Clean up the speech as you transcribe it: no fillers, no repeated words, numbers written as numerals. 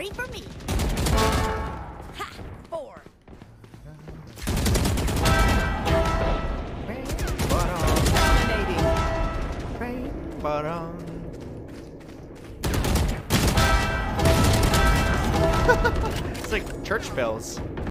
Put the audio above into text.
3 for me. Ha! 4. Dominating. Rain bottom. It's like church bells.